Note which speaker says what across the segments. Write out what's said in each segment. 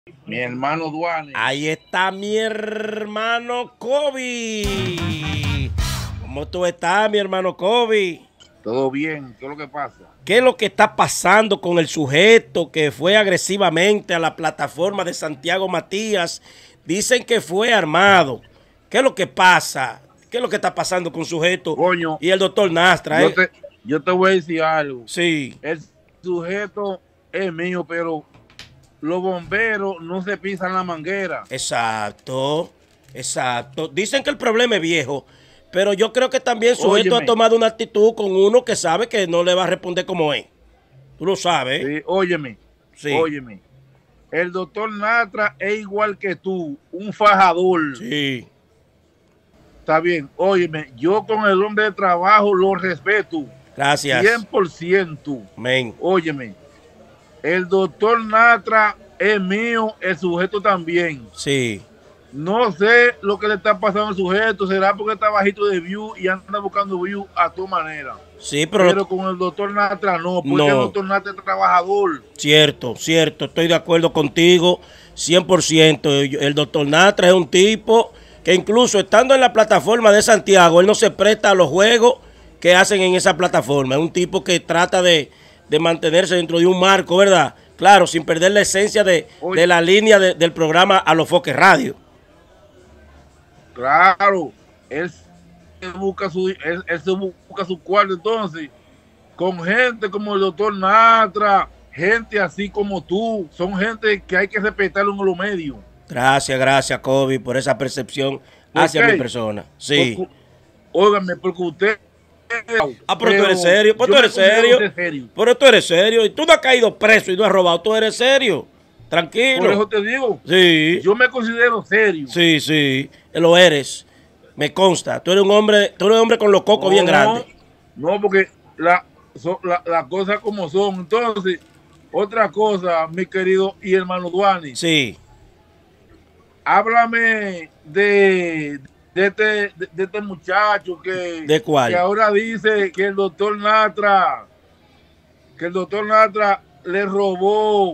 Speaker 1: Mi hermano Duane.
Speaker 2: Ahí está mi hermano Kobe. ¿Cómo tú estás, mi hermano Kobe?
Speaker 1: Todo bien, ¿qué es lo que pasa?
Speaker 2: ¿Qué es lo que está pasando con el sujeto que fue agresivamente a la plataforma de Santiago Matías? Dicen que fue armado. ¿Qué es lo que pasa? ¿Qué es lo que está pasando con el sujeto?
Speaker 1: Coño,
Speaker 2: Y el doctor Nastra,
Speaker 1: yo te voy a decir algo.
Speaker 2: Sí.
Speaker 1: El sujeto es mío, pero los bomberos no se pisan la manguera.
Speaker 2: Exacto, exacto. Dicen que el problema es viejo, pero yo creo que también el sujeto
Speaker 1: Óyeme.
Speaker 2: ha tomado una actitud con uno que sabe que no le va a responder como es. Tú lo sabes.
Speaker 1: Sí, óyeme,
Speaker 2: Sí.
Speaker 1: óyeme. El doctor Natra es igual que tú, un fajador.
Speaker 2: Sí.
Speaker 1: Está bien, óyeme, yo con el hombre de trabajo lo respeto.
Speaker 2: Gracias.
Speaker 1: 100%.
Speaker 2: Amén.
Speaker 1: Óyeme, el doctor Natra es mío, el sujeto también.
Speaker 2: Sí.
Speaker 1: No sé lo que le está pasando al sujeto, será porque está bajito de view y anda buscando view a tu manera.
Speaker 2: Sí,
Speaker 1: pero con el doctor Natra no, porque
Speaker 2: no.
Speaker 1: El doctor Natra es trabajador.
Speaker 2: Cierto, cierto, estoy de acuerdo contigo, 100%. El doctor Natra es un tipo que incluso estando en la plataforma de Santiago, él no se presta a los juegos que hacen en esa plataforma. Es un tipo que trata de mantenerse dentro de un marco, ¿verdad? Claro, sin perder la esencia de la línea del programa A los Foques Radio.
Speaker 1: Claro, él se busca su cuarto entonces, con gente como el doctor Natra, gente así como tú, son gente que hay que respetarlo en los medios.
Speaker 2: Gracias, Kobe, por esa percepción hacia mi persona. Sí.
Speaker 1: Óigame, porque usted...
Speaker 2: pero tú eres serio, pues tú eres serio. Pero tú eres serio y tú no has caído preso y no has robado, tú eres serio. Tranquilo.
Speaker 1: Por eso te digo.
Speaker 2: Sí.
Speaker 1: Yo me considero serio.
Speaker 2: Sí, sí, lo eres. Me consta. Tú eres un hombre con los cocos bien grandes.
Speaker 1: No, porque las cosas como son. Entonces, otra cosa, mi querido y hermano Duane.
Speaker 2: Sí.
Speaker 1: Háblame de este muchacho que,
Speaker 2: ¿De cuál?
Speaker 1: Que ahora dice que el doctor Natra le robó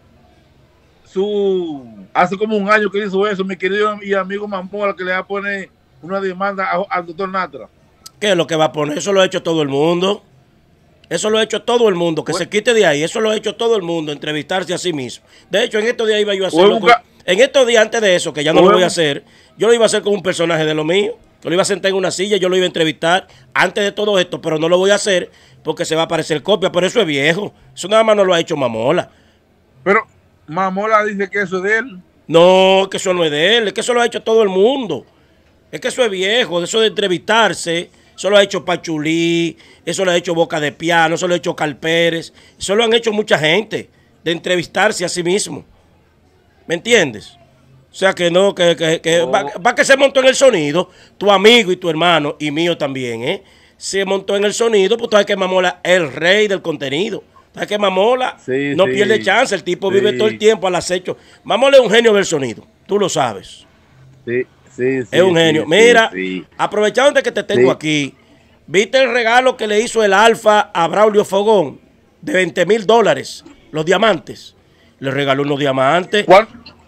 Speaker 1: hace como un año que hizo eso, mi querido y amigo Mamola, que le va a poner una demanda al doctor Natra.
Speaker 2: ¿Qué es lo que va a poner? Eso lo ha hecho todo el mundo. Eso lo ha hecho todo el mundo. Que se quite de ahí. Eso lo ha hecho todo el mundo. Entrevistarse a sí mismo. De hecho, en estos días iba yo a hacerlo. En estos días antes de eso, que ya no lo voy a hacer, yo lo iba a hacer con un personaje de lo mío. Yo lo iba a sentar en una silla, yo lo iba a entrevistar antes de todo esto, pero no lo voy a hacer porque se va a parecer copia. Pero eso es viejo. Eso nada más no lo ha hecho Mamola.
Speaker 1: Pero Mamola dice que eso es de él.
Speaker 2: No, que eso no es de él. Es que eso lo ha hecho todo el mundo. Es que eso es viejo. Eso de entrevistarse, eso lo ha hecho Pachulí, eso lo ha hecho Boca de Piano, eso lo ha hecho Carl Pérez. Eso lo han hecho mucha gente, de entrevistarse a sí mismo. ¿Me entiendes? O sea que no, va que se montó en el sonido, tu amigo y tu hermano, y mío también, ¿eh? Se montó en el sonido, pues tú sabes que Mamola es el rey del contenido. ¿Sabes que Mamola no pierde chance? El tipo vive todo el tiempo al acecho. Mamola es un genio del sonido, tú lo sabes.
Speaker 1: Sí.
Speaker 2: Es un genio. Mira, aprovechando de que te tengo aquí, ¿viste el regalo que le hizo el Alfa a Braulio Fogón? De $20,000, los diamantes. Le regaló unos diamantes.
Speaker 1: ¿Cuál?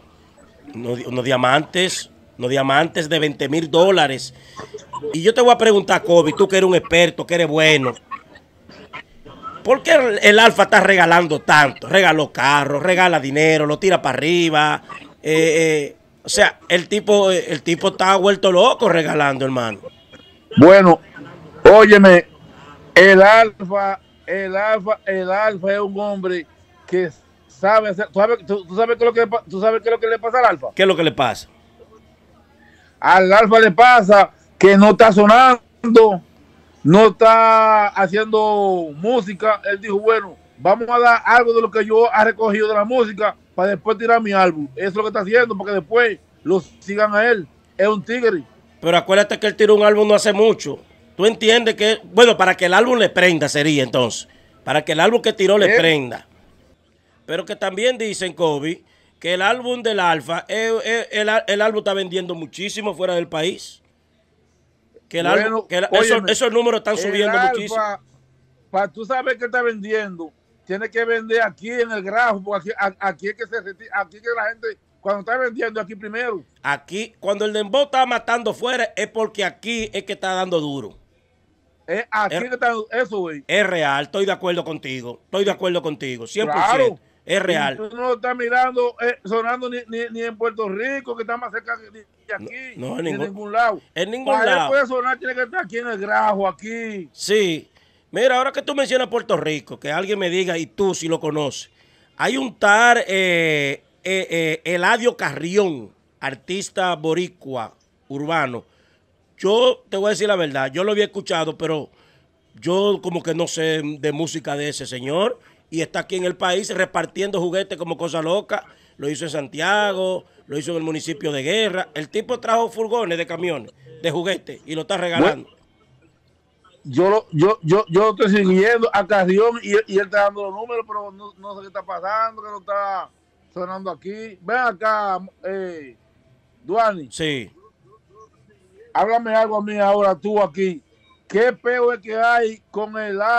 Speaker 2: Unos diamantes de $20,000. Y yo te voy a preguntar, Kobe, tú que eres un experto, que eres bueno, ¿por qué el Alfa está regalando tanto? Regaló carros, regala dinero, lo tira para arriba. O sea, el tipo está vuelto loco regalando, hermano.
Speaker 1: Bueno, óyeme, el Alfa es un hombre que sabe hacer. ¿Tú sabes qué es lo que le pasa al Alfa?
Speaker 2: ¿Qué es lo que le pasa?
Speaker 1: Al Alfa le pasa que no está sonando, no está haciendo música. Él dijo, bueno, vamos a dar algo de lo que yo he recogido de la música para después tirar mi álbum. Eso es lo que está haciendo, porque después lo sigan a él. Es un tigre.
Speaker 2: Pero acuérdate que él tiró un álbum no hace mucho. ¿Tú entiendes que, bueno, para que el álbum le prenda sería entonces? Para que el álbum que tiró le prenda. Pero que también dicen, Kobe, que el álbum del Alfa, el álbum está vendiendo muchísimo fuera del país. Que el álbum, esos números están subiendo muchísimo.
Speaker 1: Para tú saber que está vendiendo, tiene que vender aquí en el Grajo, porque aquí es que aquí es que la gente, cuando está vendiendo aquí primero.
Speaker 2: Aquí, cuando el dembow está matando fuera, es porque aquí es que está dando duro.
Speaker 1: Aquí que está eso, güey.
Speaker 2: Es real, estoy de acuerdo contigo. Estoy de acuerdo contigo, 100%.
Speaker 1: Claro.
Speaker 2: Es real.
Speaker 1: Y tú no lo estás mirando, sonando ni en Puerto Rico, que está más cerca de aquí,
Speaker 2: no,
Speaker 1: ni en ningún lado.
Speaker 2: En ningún
Speaker 1: Para
Speaker 2: lado.
Speaker 1: él puede sonar, tiene que estar aquí en el Grajo, aquí.
Speaker 2: Sí. Mira, ahora que tú mencionas Puerto Rico, que alguien me diga, y tú si lo conoces, hay un tal Eladio Carrión, artista boricua, urbano. Yo te voy a decir la verdad, yo lo había escuchado, pero yo como que no sé de música de ese señor. Y está aquí en el país repartiendo juguetes como cosa loca. Lo hizo en Santiago, lo hizo en el municipio de Guerra. El tipo trajo furgones de camiones, de juguetes, y lo está regalando.
Speaker 1: Bueno, yo estoy siguiendo a Carrión y él está dando los números, pero no sé qué está pasando, que no está sonando aquí. Ven acá, Duani.
Speaker 2: Sí.
Speaker 1: Háblame algo a mí ahora, tú aquí. ¿Qué peo es que hay con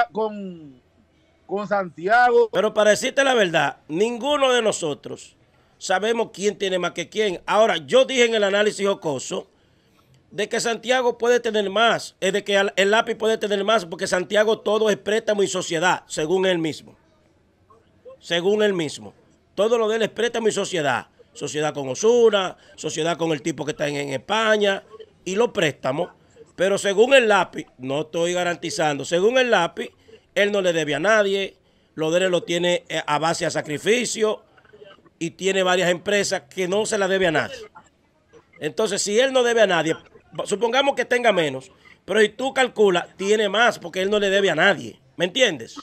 Speaker 1: Santiago?
Speaker 2: Pero para decirte la verdad, ninguno de nosotros sabemos quién tiene más que quién. Ahora, yo dije en el análisis jocoso de que Santiago puede tener más, es de que el lápiz puede tener más, porque Santiago todo es préstamo y sociedad, según él mismo. Según él mismo. Todo lo de él es préstamo y sociedad. Sociedad con Osuna, sociedad con el tipo que está en España, y los préstamos. Pero según el lápiz, no estoy garantizando, según el lápiz, él no le debe a nadie, lo de él lo tiene a base de sacrificio y tiene varias empresas que no se la debe a nadie. Entonces, si él no debe a nadie, supongamos que tenga menos, pero si tú calculas, tiene más porque él no le debe a nadie. ¿Me entiendes?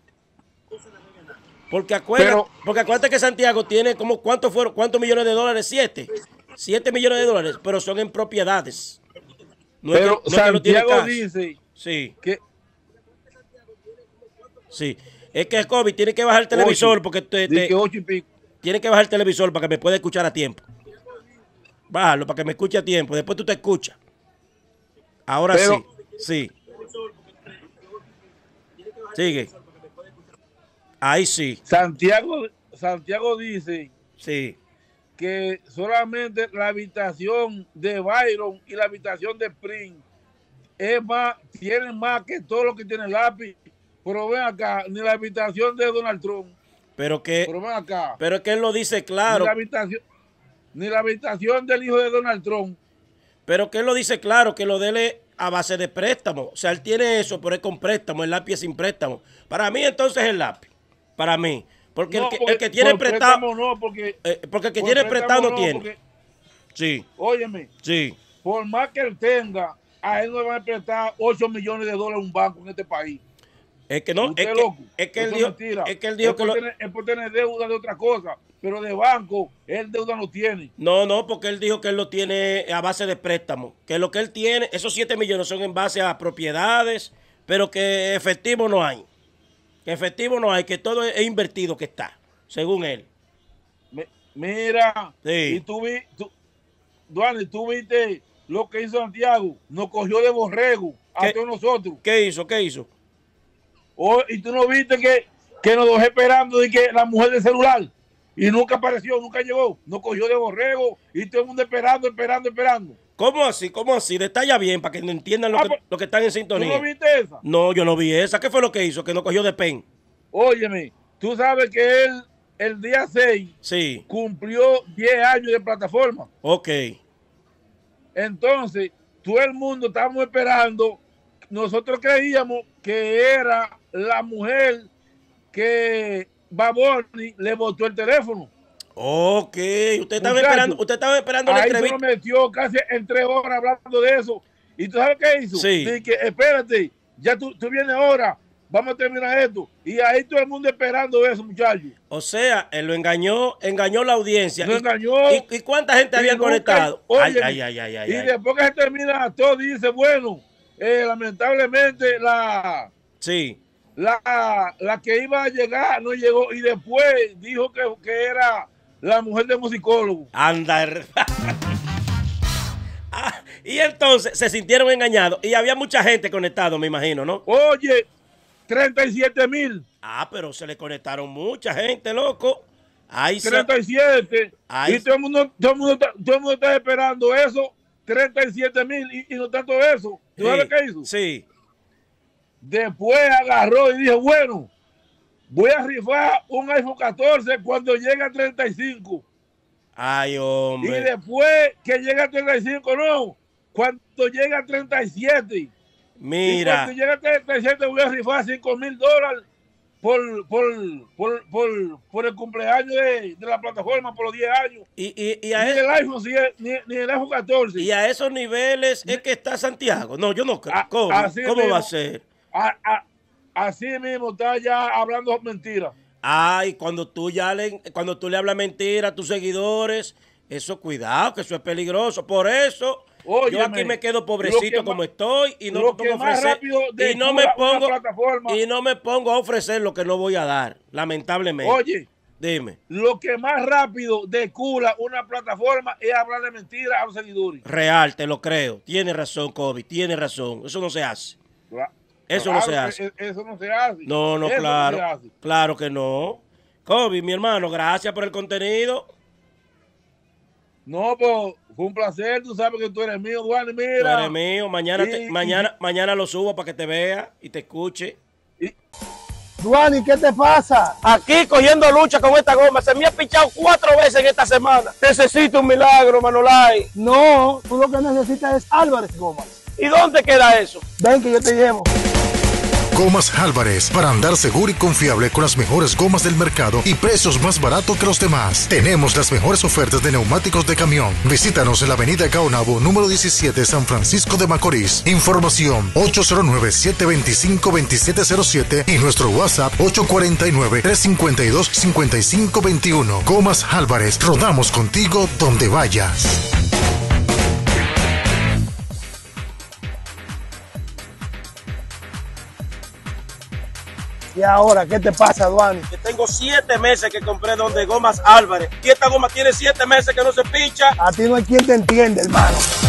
Speaker 2: Porque acuérdate que Santiago tiene como, ¿cuántos millones de dólares? 7 millones de dólares, pero son en propiedades. No
Speaker 1: pero
Speaker 2: es que
Speaker 1: Santiago dice
Speaker 2: sí.
Speaker 1: que...
Speaker 2: Sí, es que Kobe tiene que bajar el televisor porque tiene que bajar el televisor para que me pueda escuchar a tiempo. Bájalo para que me escuche a tiempo. Después tú te escuchas. Ahora pero, sí. Sigue. Ahí sí.
Speaker 1: Santiago dice que solamente la habitación de Byron y la habitación de Spring tienen más que todo lo que tiene el lápiz. Pero ven acá, ni la habitación de Donald Trump.
Speaker 2: Pero ven
Speaker 1: acá.
Speaker 2: Pero es que él lo dice claro.
Speaker 1: Ni la habitación del hijo de Donald Trump.
Speaker 2: Pero que él lo dice claro, que lo de él es a base de préstamo. O sea, él tiene eso, pero es con préstamo. El lápiz es sin préstamo. Para mí, entonces, el lápiz. Para mí. Porque no, el que tiene prestado.
Speaker 1: No, porque
Speaker 2: el que tiene prestado no tiene. Porque,
Speaker 1: sí. Óyeme.
Speaker 2: Sí.
Speaker 1: Por más que él tenga, a él no le van a prestar 8 millones de dólares a un banco en este país.
Speaker 2: Es que no, es que él dijo que
Speaker 1: él puede tener deuda de otra cosa, pero de banco, él deuda no tiene.
Speaker 2: No, porque él dijo que él lo tiene a base de préstamo. Que lo que él tiene, esos 7 millones son en base a propiedades, pero que efectivo no hay. Que efectivo no hay, que todo es invertido que está, según él.
Speaker 1: Mira,
Speaker 2: sí.
Speaker 1: Y Duane, tú viste lo que hizo Santiago, nos cogió de borrego a todos nosotros.
Speaker 2: ¿Qué hizo?
Speaker 1: Y tú no viste que nos dejó esperando de que la mujer del celular y nunca apareció, nunca llegó, nos cogió de borrego y todo el mundo esperando.
Speaker 2: ¿Cómo así? Detalla bien para que entiendan lo que están en sintonía.
Speaker 1: ¿Tú no viste esa?
Speaker 2: No, yo no vi esa. ¿Qué fue lo que hizo? Que nos cogió de pen.
Speaker 1: Óyeme, tú sabes que él el día 6 cumplió 10 años de plataforma.
Speaker 2: Ok.
Speaker 1: Entonces, todo el mundo estábamos esperando. Nosotros creíamos que era la mujer que Baboni le botó el teléfono.
Speaker 2: Ok, usted estaba esperando la entrevista.
Speaker 1: Ahí se lo metió casi en 3 horas hablando de eso. ¿Y tú sabes qué hizo?
Speaker 2: Sí.
Speaker 1: Dije, espérate, ya tú vienes ahora, vamos a terminar esto. Y ahí todo el mundo esperando eso, muchachos.
Speaker 2: O sea, él lo engañó la audiencia.
Speaker 1: Lo engañó.
Speaker 2: ¿Y cuánta gente había conectado?
Speaker 1: Oye, y después que se termina todo, dice, bueno, lamentablemente la que iba a llegar no llegó. Y después dijo que era la mujer del musicólogo.
Speaker 2: Anda. Y entonces se sintieron engañados. Y había mucha gente conectada, me imagino, ¿no?
Speaker 1: Oye, 37,000.
Speaker 2: Ah, pero se le conectaron mucha gente, loco. Ahí
Speaker 1: 37.
Speaker 2: Ahí.
Speaker 1: Y todo el mundo está esperando eso. 37,000 y no tanto eso. ¿Tú sabes qué hizo?
Speaker 2: Sí.
Speaker 1: Después agarró y dijo, bueno, voy a rifar un iPhone 14 cuando llegue a 35.
Speaker 2: Ay, hombre.
Speaker 1: Y después que llegue a 35, no, cuando llegue a 37.
Speaker 2: Mira.
Speaker 1: Y cuando llegue a 37 voy a rifar $5,000 por el cumpleaños de la plataforma, por los 10 años.
Speaker 2: Y a
Speaker 1: ni el iPhone, ni el iPhone 14.
Speaker 2: Y a esos niveles es que está Santiago. No, yo no creo. ¿Cómo
Speaker 1: mismo,
Speaker 2: va a ser?
Speaker 1: Así mismo está ya hablando mentiras.
Speaker 2: Ay, cuando tú le hablas mentira a tus seguidores, eso cuidado, que eso es peligroso. Por eso
Speaker 1: óyeme,
Speaker 2: yo aquí me quedo pobrecito como estoy y no me pongo a ofrecer, y no me pongo a ofrecer lo que no voy a dar, lamentablemente.
Speaker 1: Oye,
Speaker 2: dime.
Speaker 1: Lo que más rápido decula una plataforma es hablarle mentira a los seguidores.
Speaker 2: Real, te lo creo. Tiene razón, Kobe, tiene razón. Eso no se hace. Eso no se hace.
Speaker 1: Eso no se hace.
Speaker 2: No, claro. No claro que no. Kobe, mi hermano, gracias por el contenido.
Speaker 1: No, pues fue un placer. Tú sabes que tú eres mío, Duane. Mira.
Speaker 2: Tú eres mío. Mañana lo subo para que te vea y te escuche.
Speaker 3: Duane, ¿qué te pasa?
Speaker 2: Aquí cogiendo lucha con esta goma. Se me ha pichado 4 veces en esta semana. Necesito un milagro, Manolay.
Speaker 3: No, tú lo que necesitas es Álvarez Gomas.
Speaker 2: ¿Y dónde queda eso?
Speaker 3: Ven que yo te llevo.
Speaker 4: Gomas Álvarez, para andar seguro y confiable con las mejores gomas del mercado y precios más baratos que los demás. Tenemos las mejores ofertas de neumáticos de camión. Visítanos en la avenida Caonabo, número 17, San Francisco de Macorís. Información 809-725-2707 y nuestro WhatsApp 849-352-5521. Gomas Álvarez, rodamos contigo donde vayas.
Speaker 3: ¿Y ahora qué te pasa, Duane?
Speaker 2: Que tengo 7 meses que compré donde Gomas Álvarez. Y esta goma tiene 7 meses que no se pincha.
Speaker 3: A ti no hay quien te entiende, hermano.